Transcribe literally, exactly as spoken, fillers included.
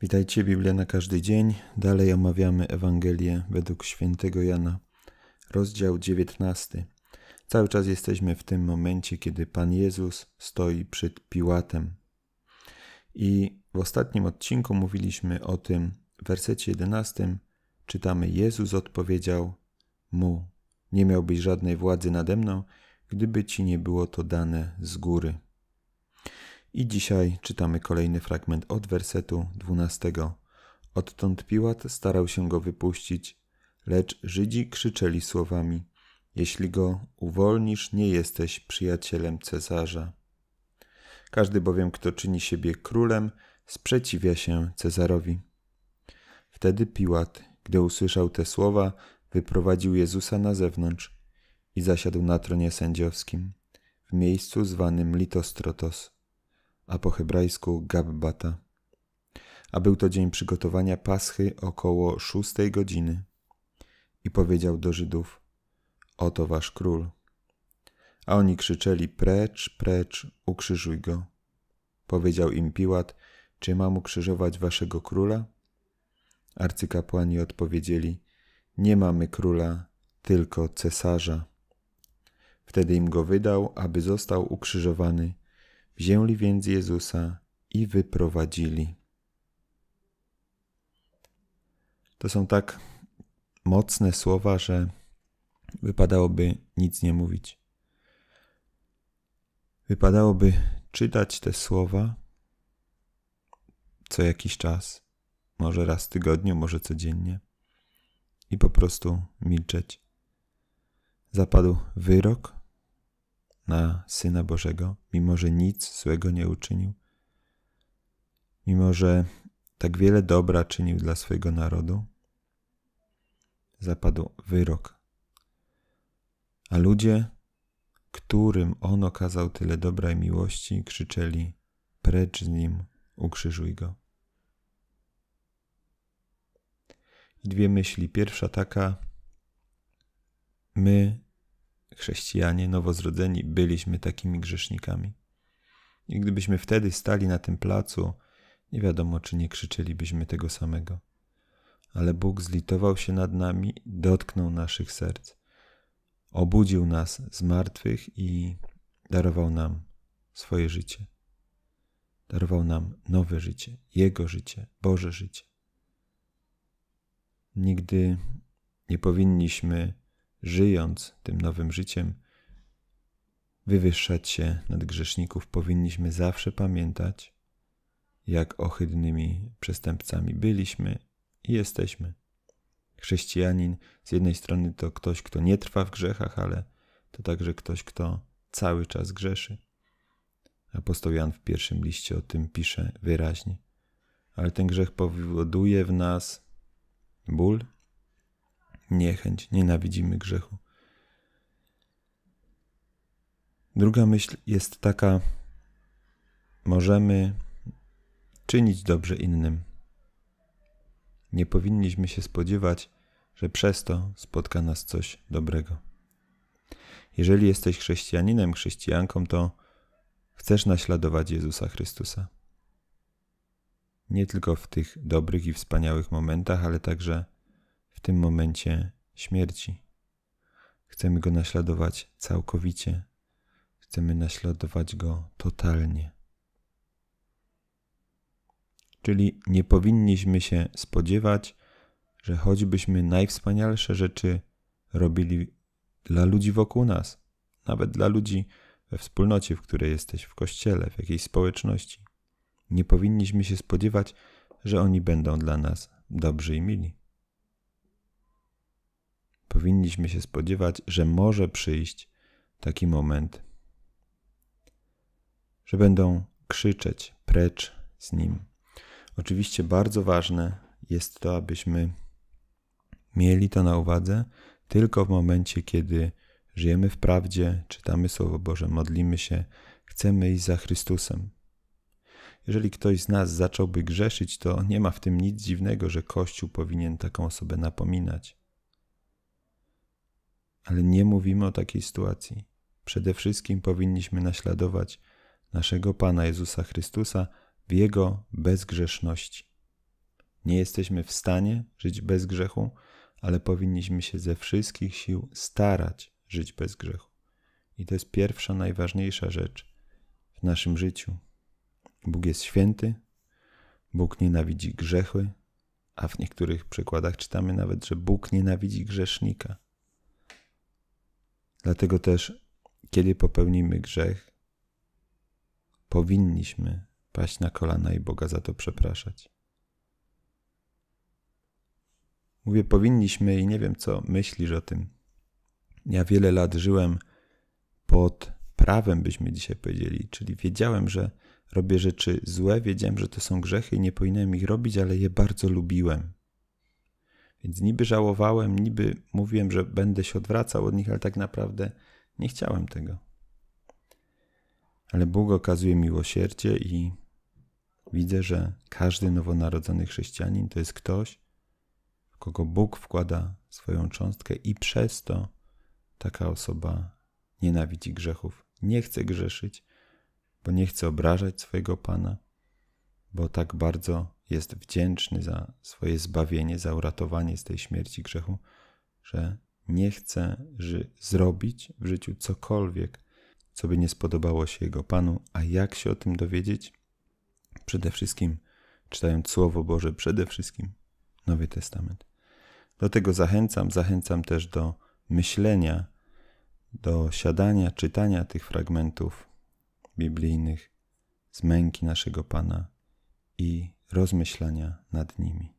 Witajcie, Biblia na każdy dzień. Dalej omawiamy Ewangelię według świętego Jana, rozdział dziewiętnasty. Cały czas jesteśmy w tym momencie, kiedy Pan Jezus stoi przed Piłatem. I w ostatnim odcinku mówiliśmy o tym, w wersecie jedenastym czytamy: Jezus odpowiedział mu: nie miałbyś żadnej władzy nade mną, gdyby ci nie było to dane z góry. I dzisiaj czytamy kolejny fragment od wersetu dwunastego. Odtąd Piłat starał się go wypuścić, lecz Żydzi krzyczeli słowami: jeśli go uwolnisz, nie jesteś przyjacielem Cezarza. Każdy bowiem, kto czyni siebie królem, sprzeciwia się Cezarowi. Wtedy Piłat, gdy usłyszał te słowa, wyprowadził Jezusa na zewnątrz i zasiadł na tronie sędziowskim, w miejscu zwanym Litostrotos, a po hebrajsku Gabbata. A był to dzień przygotowania Paschy około szóstej godziny. I powiedział do Żydów: oto wasz król. A oni krzyczeli: precz, precz, ukrzyżuj go. Powiedział im Piłat: czy mam ukrzyżować waszego króla? Arcykapłani odpowiedzieli: nie mamy króla, tylko cesarza. Wtedy im go wydał, aby został ukrzyżowany. Wzięli więc Jezusa i wyprowadzili. To są tak mocne słowa, że wypadałoby nic nie mówić. Wypadałoby czytać te słowa co jakiś czas, może raz w tygodniu, może codziennie, i po prostu milczeć. Zapadł wyrok na Syna Bożego, mimo że nic złego nie uczynił, mimo że tak wiele dobra czynił dla swojego narodu. Zapadł wyrok. A ludzie, którym On okazał tyle dobra i miłości, krzyczeli: precz z Nim, ukrzyżuj Go. I dwie myśli. Pierwsza taka: my, chrześcijanie nowozrodzeni, byliśmy takimi grzesznikami. I gdybyśmy wtedy stali na tym placu, nie wiadomo, czy nie krzyczelibyśmy tego samego. Ale Bóg zlitował się nad nami, dotknął naszych serc, obudził nas z martwych i darował nam swoje życie. Darował nam nowe życie, Jego życie, Boże życie. Nigdy nie powinniśmy, żyjąc tym nowym życiem, wywyższać się nad grzeszników. Powinniśmy zawsze pamiętać, jak ohydnymi przestępcami byliśmy i jesteśmy. Chrześcijanin z jednej strony to ktoś, kto nie trwa w grzechach, ale to także ktoś, kto cały czas grzeszy. Apostoł Jan w pierwszym liście o tym pisze wyraźnie. Ale ten grzech powoduje w nas ból, niechęć, nienawidzimy grzechu. Druga myśl jest taka: możemy czynić dobrze innym. Nie powinniśmy się spodziewać, że przez to spotka nas coś dobrego. Jeżeli jesteś chrześcijaninem, chrześcijanką, to chcesz naśladować Jezusa Chrystusa. Nie tylko w tych dobrych i wspaniałych momentach, ale także w tym momencie śmierci. Chcemy Go naśladować całkowicie. Chcemy naśladować Go totalnie. Czyli nie powinniśmy się spodziewać, że choćbyśmy najwspanialsze rzeczy robili dla ludzi wokół nas, nawet dla ludzi we wspólnocie, w której jesteś, w kościele, w jakiejś społeczności, nie powinniśmy się spodziewać, że oni będą dla nas dobrzy i mili. Powinniśmy się spodziewać, że może przyjść taki moment, że będą krzyczeć precz z Nim. Oczywiście bardzo ważne jest to, abyśmy mieli to na uwadze tylko w momencie, kiedy żyjemy w prawdzie, czytamy Słowo Boże, modlimy się, chcemy iść za Chrystusem. Jeżeli ktoś z nas zacząłby grzeszyć, to nie ma w tym nic dziwnego, że Kościół powinien taką osobę napominać. Ale nie mówimy o takiej sytuacji. Przede wszystkim powinniśmy naśladować naszego Pana Jezusa Chrystusa w Jego bezgrzeszności. Nie jesteśmy w stanie żyć bez grzechu, ale powinniśmy się ze wszystkich sił starać żyć bez grzechu. I to jest pierwsza, najważniejsza rzecz w naszym życiu. Bóg jest święty, Bóg nienawidzi grzechy, a w niektórych przykładach czytamy nawet, że Bóg nienawidzi grzesznika. Dlatego też, kiedy popełnimy grzech, powinniśmy paść na kolana i Boga za to przepraszać. Mówię powinniśmy i nie wiem, co myślisz o tym. Ja wiele lat żyłem pod prawem, byśmy dzisiaj powiedzieli, czyli wiedziałem, że robię rzeczy złe, wiedziałem, że to są grzechy i nie powinienem ich robić, ale je bardzo lubiłem. Więc niby żałowałem, niby mówiłem, że będę się odwracał od nich, ale tak naprawdę nie chciałem tego. Ale Bóg okazuje miłosierdzie i widzę, że każdy nowonarodzony chrześcijanin to jest ktoś, w kogo Bóg wkłada swoją cząstkę i przez to taka osoba nienawidzi grzechów. Nie chce grzeszyć, bo nie chce obrażać swojego Pana, bo tak bardzo jest wdzięczny za swoje zbawienie, za uratowanie z tej śmierci grzechu, że nie chce ży- zrobić w życiu cokolwiek, co by nie spodobało się Jego Panu. A jak się o tym dowiedzieć? Przede wszystkim czytając Słowo Boże, przede wszystkim Nowy Testament. Do tego zachęcam, zachęcam też do myślenia, do siadania, czytania tych fragmentów biblijnych z męki naszego Pana i rozmyślania nad nimi.